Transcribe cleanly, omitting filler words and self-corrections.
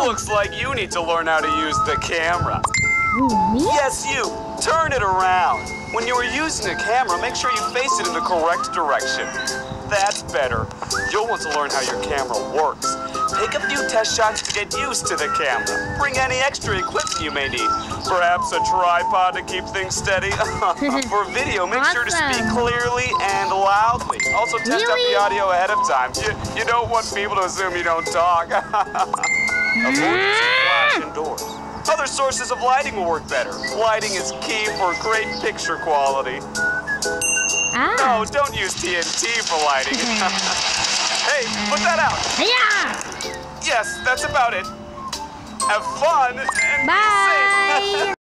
Looks like you need to learn how to use the camera. Me? Yes, you. Turn it around. When you are using a camera, make sure you face it in the correct direction. That's better. You'll want to learn how your camera works. Take a few test shots to get used to the camera. Bring any extra equipment you may need. Perhaps a tripod to keep things steady. For video, make sure to speak clearly and loudly. Also, test out the audio ahead of time. You don't want people to assume you don't talk. Avoid using flash indoors. Other sources of lighting will work better. Lighting is key for great picture quality. No, don't use TNT for lighting. Hey, put that out. Yeah. Yes, that's about it. Have fun and be safe. Bye.